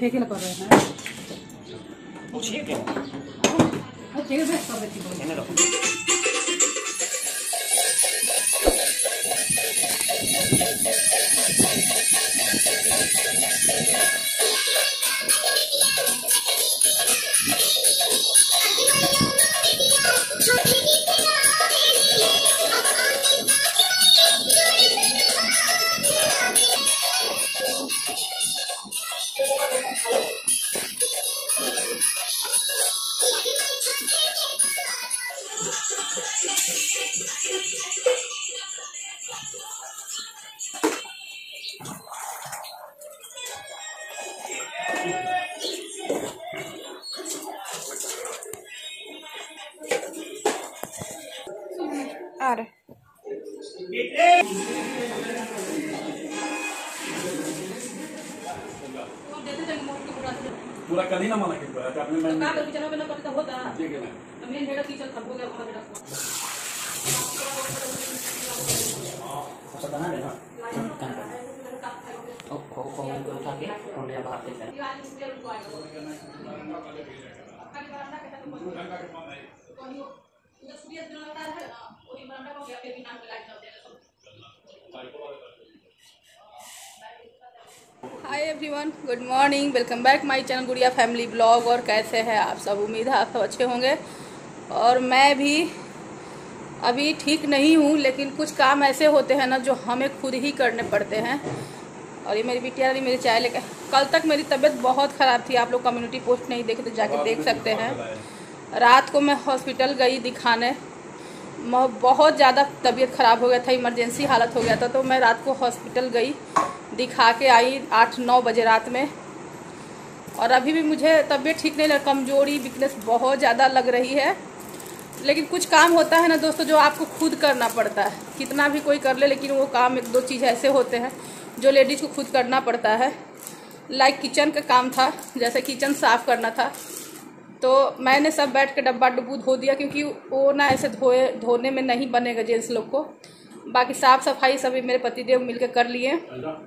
ठेके कर रहे हैं। पूछिए क्या? ठेके से सब अच्छी आ रहे। पूरा कल ही ना माना कि आपने मैं का कर चलो ना करता होता ठीक है ना तो मेन हेड टीचर खत्म हो गया वहां बेटा बना लेना ओ उठा के और ले बाहर से hi everyone, good morning, welcome back my channel Gudiya family blog. और कैसे हैं आप सब? उम्मीद है आप सब अच्छे होंगे। और मैं भी अभी ठीक नहीं हूँ, लेकिन कुछ काम ऐसे होते हैं ना जो हमें खुद ही करने पड़ते हैं। और ये मेरी बिटिया रही मेरी चाय लेकर। कल तक मेरी तबीयत बहुत ख़राब थी, आप लोग कम्युनिटी पोस्ट नहीं देखे तो जाके देख सकते हैं। रात को मैं हॉस्पिटल गई दिखाने, बहुत ज़्यादा तबीयत ख़राब हो गया था, इमरजेंसी हालत हो गया था। तो मैं रात को हॉस्पिटल गई, दिखा के आई 8-9 बजे रात में। और अभी भी मुझे तबीयत ठीक नहीं लग, कमजोरी वीकनेस बहुत ज़्यादा लग रही है। लेकिन कुछ काम होता है ना दोस्तों जो आपको खुद करना पड़ता है, कितना भी कोई कर ले, लेकिन वो काम 1-2 चीज़ ऐसे होते हैं जो लेडीज़ को खुद करना पड़ता है। लाइक किचन का काम था, जैसे किचन साफ़ करना था तो मैंने सब बैठ के डब्बा डुब्बू धो दिया, क्योंकि वो ना ऐसे धोने में नहीं बनेगा जेंट्स लोग को। बाकी साफ़ सफाई सभी मेरे पतिदेव मिलकर कर लिए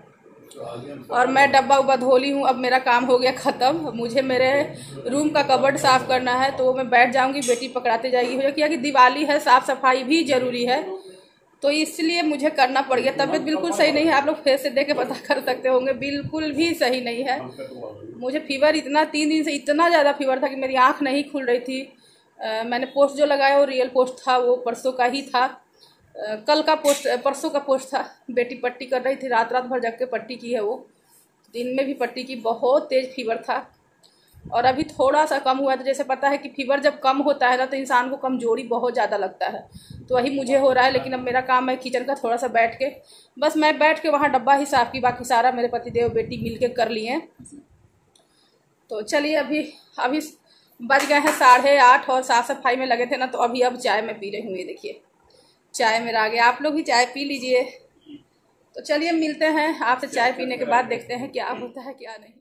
और मैं डब्बा उब्बा धो ली हूँ। अब मेरा काम हो गया ख़त्म। मुझे मेरे रूम का कबर्ड साफ़ करना है, तो मैं बैठ जाऊँगी, बेटी पकड़ाते जाएगी। हो जाए कि दिवाली है, साफ़ सफाई भी ज़रूरी है, तो इसलिए मुझे करना पड़ गया। तबीयत बिल्कुल सही नहीं है, आप लोग फेस से देख के पता कर सकते होंगे, बिल्कुल भी सही नहीं है। मुझे फीवर इतना 3 दिन से इतना ज़्यादा फीवर था कि मेरी आँख नहीं खुल रही थी। मैंने पोस्ट जो लगाया वो रियल पोस्ट था, वो परसों का ही था। कल का पोस्ट परसों का पोस्ट था। बेटी पट्टी कर रही थी, रात भर जग के पट्टी की है वो, दिन में भी पट्टी की। बहुत तेज़ फीवर था और अभी थोड़ा सा कम हुआ है। तो जैसे पता है कि फीवर जब कम होता है ना तो इंसान को कमजोरी बहुत ज़्यादा लगता है, तो वही मुझे हो रहा है। लेकिन अब मेरा काम है किचन का थोड़ा सा बैठ के, बस मैं बैठ के वहाँ डब्बा ही साफ़ की, बाकी सारा मेरे पतिदेव बेटी मिल के कर लिए। तो चलिए अभी बज गए हैं 8:30 और साफ़ सफाई में लगे थे ना, तो अब चाय मैं पी रही हूँ। ये देखिए चाय मेरा आ गया, आप लोग भी चाय पी लीजिए। तो चलिए मिलते हैं आपसे, चाय पीने के बाद देखते हैं क्या होता है क्या नहीं।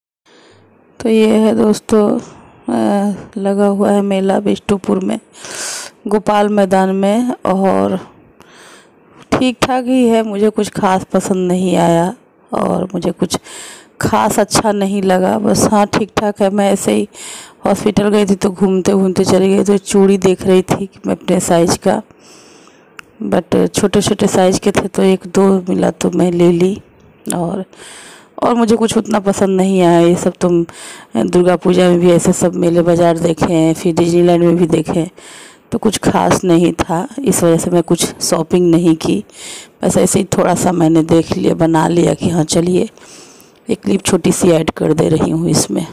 तो ये है दोस्तों, लगा हुआ है मेला बिष्टुपुर में, गोपाल मैदान में। और ठीक ठाक ही है, मुझे कुछ खास पसंद नहीं आया और मुझे कुछ खास अच्छा नहीं लगा। बस हाँ ठीक ठाक है। मैं ऐसे ही हॉस्पिटल गई थी तो घूमते घूमते चली गई, तो चूड़ी देख रही थी कि मैं अपने साइज़ का, बट छोटे छोटे साइज़ के थे तो 1-2 मिला तो मैं ले ली। और मुझे कुछ उतना पसंद नहीं आया। ये सब तुम दुर्गा पूजा में भी ऐसे सब मेले बाज़ार देखे हैं, फिर डिज्नीलैंड में भी देखे, तो कुछ खास नहीं था। इस वजह से मैं कुछ शॉपिंग नहीं की। बस ऐसे ही थोड़ा सा मैंने देख लिया, बना लिया कि हाँ चलिए एक क्लिप छोटी सी ऐड कर दे रही हूँ इसमें।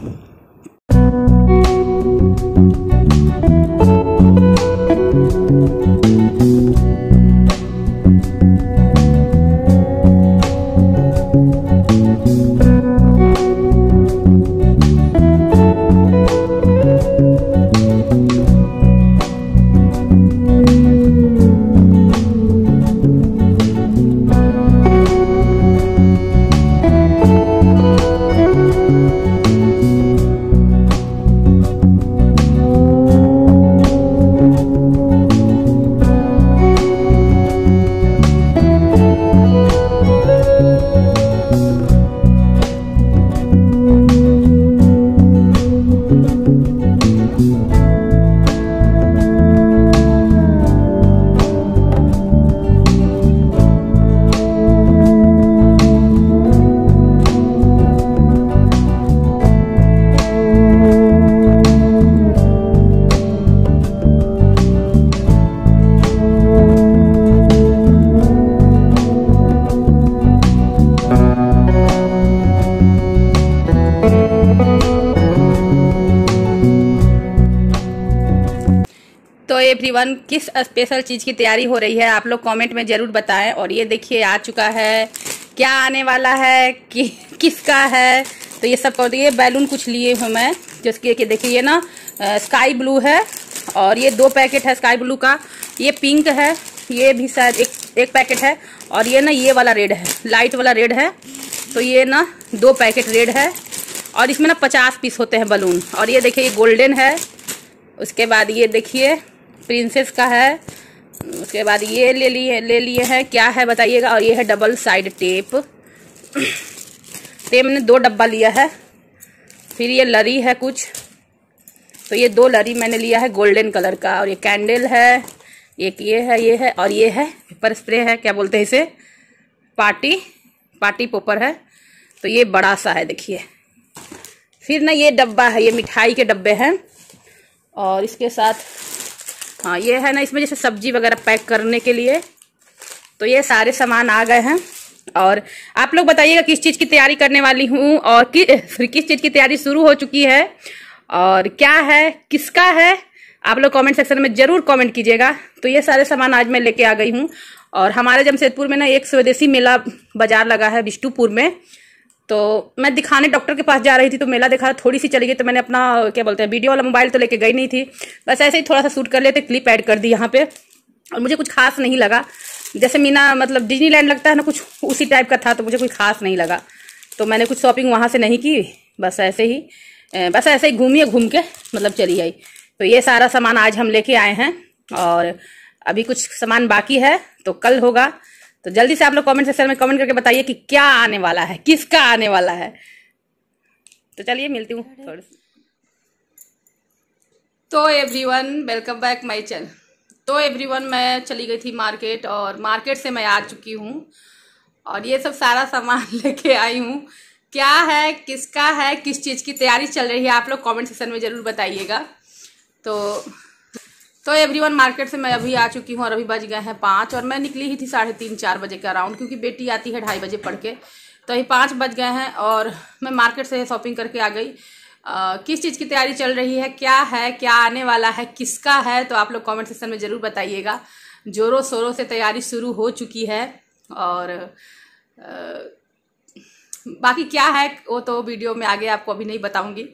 एवरीवन, किस स्पेशल चीज़ की तैयारी हो रही है आप लोग कमेंट में ज़रूर बताएं। और ये देखिए आ चुका है, क्या आने वाला है कि किसका है, तो ये सब कर दिए। बैलून कुछ लिए हूँ मैं, जिसके कि देखिए ये ना स्काई ब्लू है और ये 2 पैकेट है स्काई ब्लू का, ये पिंक है, ये भी शायद एक पैकेट है, और ये ना ये वाला रेड है, लाइट वाला रेड है, तो ये ना 2 पैकेट रेड है। और इसमें ना 50 पीस होते हैं बलून। और ये देखिए ये गोल्डन है, उसके बाद ये देखिए प्रिंसेस का है, उसके बाद ये ले लिए हैं, क्या है बताइएगा। और ये है डबल साइड टेप, टेप मैंने 2 डब्बा लिया है। फिर ये लरी है कुछ, तो ये 2 लरी मैंने लिया है गोल्डन कलर का। और ये कैंडल है, एक ये है, और ये है पेपर स्प्रे है, क्या बोलते हैं इसे, पार्टी पोपर है, तो ये बड़ा सा है देखिए। फिर ना ये डब्बा है, ये मिठाई के डब्बे हैं। और इसके साथ हाँ ये है ना, इसमें जैसे सब्जी वगैरह पैक करने के लिए, तो ये सारे सामान आ गए हैं। और आप लोग बताइएगा किस चीज़ की तैयारी करने वाली हूँ, और किस चीज़ की तैयारी शुरू हो चुकी है, और क्या है किसका है, आप लोग कमेंट सेक्शन में जरूर कमेंट कीजिएगा। तो ये सारे सामान आज मैं लेके आ गई हूँ। और हमारे जमशेदपुर में ना एक स्वदेशी मेला बाजार लगा है बिष्टुपुर में, तो मैं दिखाने डॉक्टर के पास जा रही थी, तो मेला देखा, थोड़ी सी चली गई, तो मैंने अपना क्या बोलते हैं वीडियो वाला मोबाइल तो लेके गई नहीं थी, बस ऐसे ही थोड़ा सा शूट कर लेते, क्लिप ऐड कर दी यहाँ पे। और मुझे कुछ खास नहीं लगा, जैसे मीना मतलब डिज्नीलैंड लगता है ना, कुछ उसी टाइप का था, तो मुझे कुछ खास नहीं लगा, तो मैंने कुछ शॉपिंग वहाँ से नहीं की, बस ऐसे ही घूम के मतलब चली आई। तो ये सारा सामान आज हम लेके आए हैं, और अभी कुछ सामान बाकी है तो कल होगा। तो जल्दी से आप लोग कमेंट सेक्शन में कमेंट करके बताइए कि क्या आने वाला है, किसका आने वाला है। तो चलिए मिलती हूँ थोड़ी सी। तो everyone welcome back my channel. तो एवरीवन मैं चली गई थी मार्केट, और मार्केट से मैं आ चुकी हूँ, और ये सब सारा सामान लेके आई हूँ। क्या है, किसका है, किस चीज़ की तैयारी चल रही है, आप लोग कमेंट सेक्शन में ज़रूर बताइएगा। तो एवरीवन मार्केट से मैं अभी आ चुकी हूँ, और अभी बज गए हैं 5, और मैं निकली ही थी 3:30-4 बजे के अराउंड, क्योंकि बेटी आती है 2:30 बजे पढ़ के, तो अभी 5 बज गए हैं, और मैं मार्केट से शॉपिंग करके आ गई। किस चीज़ की तैयारी चल रही है, क्या आने वाला है, किसका है, तो आप लोग कमेंट सेक्शन में ज़रूर बताइएगा। जोरों शोरों से तैयारी शुरू हो चुकी है, और बाकी क्या है वो तो वीडियो में आगे आपको अभी नहीं बताऊंगी,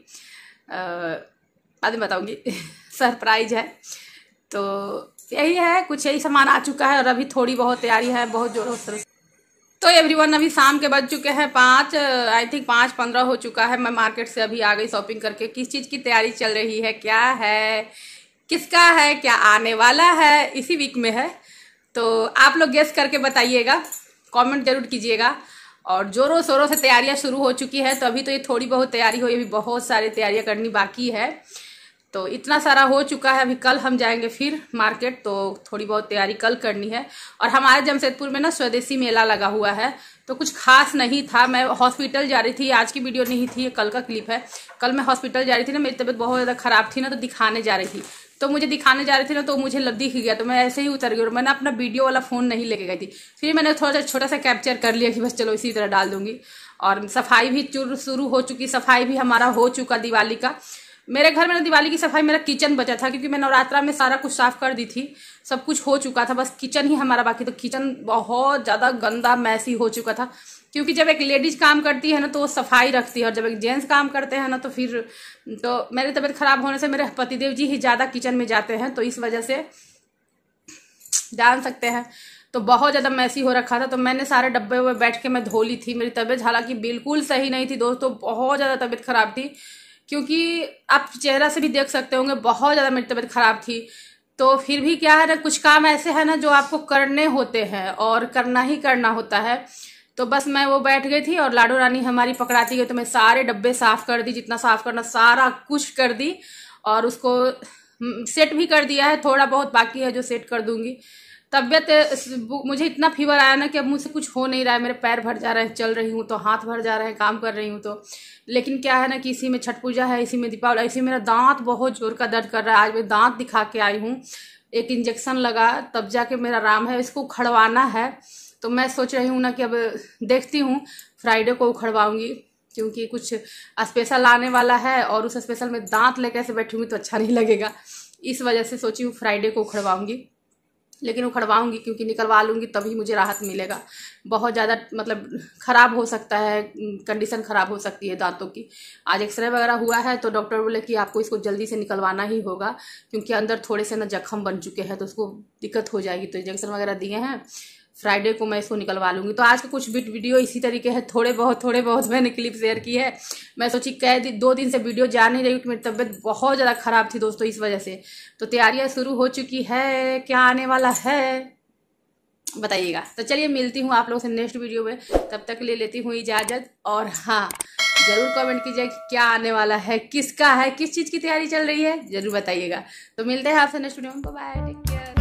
बाद में बताऊंगी सरप्राइज है। तो यही है, कुछ यही सामान आ चुका है, और अभी थोड़ी बहुत तैयारी है, बहुत जोरों से। तो एवरीवन अभी शाम के बज चुके हैं 5, आई थिंक 5:15 हो चुका है। मैं मार्केट से अभी आ गई शॉपिंग करके। किस चीज़ की तैयारी चल रही है, क्या है, किसका है, क्या आने वाला है, इसी वीक में है, तो आप लोग गेस करके बताइएगा, कमेंट जरूर कीजिएगा। और जोरों शोरों से तैयारियां शुरू हो चुकी है, तो अभी तो ये थोड़ी बहुत तैयारी हुई, अभी बहुत सारी तैयारियां करनी बाकी है। तो इतना सारा हो चुका है, अभी कल हम जाएंगे फिर मार्केट, तो थोड़ी बहुत तैयारी कल करनी है। और हमारे जमशेदपुर में ना स्वदेशी मेला लगा हुआ है, तो कुछ खास नहीं था। मैं हॉस्पिटल जा रही थी, आज की वीडियो नहीं थी, कल का क्लिप है। कल मैं हॉस्पिटल जा रही थी ना, मेरी तबीयत बहुत ज़्यादा खराब थी ना, तो दिखाने जा रही थी, तो मुझे दिखाने जा रही थी ना, तो मुझे दिख गया, तो मैं ऐसे ही उतर गई, और मैंने अपना वीडियो वाला फ़ोन नहीं लेके गई थी। फिर मैंने थोड़ा सा छोटा सा कैप्चर कर लिया कि बस चलो इसी तरह डाल दूंगी। और सफाई भी शुरू हो चुकी, सफाई भी हमारा हो चुका दिवाली का। मेरे घर में ना दिवाली की सफाई, मेरा किचन बचा था, क्योंकि मैं नवरात्रा में सारा कुछ साफ कर दी थी, सब कुछ हो चुका था, बस किचन ही हमारा बाकी। तो किचन बहुत ज़्यादा गंदा मैसी हो चुका था, क्योंकि जब एक लेडीज काम करती है ना तो वो सफाई रखती है, और जब एक जेंट्स काम करते हैं ना तो फिर तो मेरी तबीयत खराब होने से मेरे पतिदेव जी ही ज़्यादा किचन में जाते हैं, तो इस वजह से जान सकते हैं, तो बहुत ज़्यादा मैसी हो रखा था। तो मैंने सारे डब्बे में बैठ के मैं धो ली थी। मेरी तबीयत हालांकि बिल्कुल सही नहीं थी दोस्तों, बहुत ज़्यादा तबीयत खराब थी, क्योंकि आप चेहरा से भी देख सकते होंगे बहुत ज़्यादा मेरी तबीयत खराब थी। तो फिर भी क्या है ना, कुछ काम ऐसे है ना जो आपको करने होते हैं, और करना ही करना होता है। तो बस मैं वो बैठ गई थी, और लाडो रानी हमारी पकड़ाती गई, तो मैं सारे डब्बे साफ कर दी, जितना साफ करना सारा कुछ कर दी, और उसको सेट भी कर दिया है, थोड़ा बहुत बाकी है जो सेट कर दूंगी। तबीयत मुझे इतना फीवर आया ना कि अब मुझसे कुछ हो नहीं रहा है, मेरे पैर भर जा रहे हैं, चल रही हूँ तो हाथ भर जा रहे हैं, काम कर रही हूँ तो। लेकिन क्या है ना कि इसी में छठ पूजा है, इसी में दीपावली, इसी मेरा दांत बहुत जोर का दर्द कर रहा है। आज मैं दांत दिखा के आई हूँ, एक इंजेक्शन लगा तब जाके मेरा आराम है, इसको उखड़वाना है। तो मैं सोच रही हूँ ना कि अब देखती हूँ फ्राइडे को उखड़वाऊंगी, क्योंकि कुछ स्पेशल आने वाला है, और उस स्पेशल में दांत लेके ऐसे बैठूंगी तो अच्छा नहीं लगेगा। इस वजह से सोची हूँ फ्राइडे को उखड़वाऊँगी, लेकिन उखड़वाऊँगी क्योंकि निकलवा लूँगी तभी मुझे राहत मिलेगा। बहुत ज़्यादा मतलब ख़राब हो सकता है, कंडीशन ख़राब हो सकती है दांतों की। आज एक्सरे वगैरह हुआ है तो डॉक्टर बोले कि आपको इसको जल्दी से निकलवाना ही होगा क्योंकि अंदर थोड़े से ना जख्म बन चुके हैं तो उसको दिक्कत हो जाएगी। तो इंजेक्शन वगैरह दिए हैं, फ्राइडे को मैं इसको निकलवा लूँगी। तो आज का कुछ वीडियो इसी तरीके है, थोड़े बहुत मैंने क्लिप शेयर की है। मैं सोची 2 दिन से वीडियो जा नहीं रही क्योंकि मेरी तबीयत बहुत ज़्यादा ख़राब थी दोस्तों, इस वजह से। तो तैयारियां शुरू हो चुकी है, क्या आने वाला है बताइएगा। तो चलिए मिलती हूँ आप लोगों से नेक्स्ट वीडियो में, तब तक ले लेती हूँ इजाज़त। और हाँ, ज़रूर कमेंट कीजिए कि क्या आने वाला है, किसका है, किस चीज़ की तैयारी चल रही है, ज़रूर बताइएगा। तो मिलते हैं आपसे नेक्स्ट वीडियो में, बाय, टेक केयर।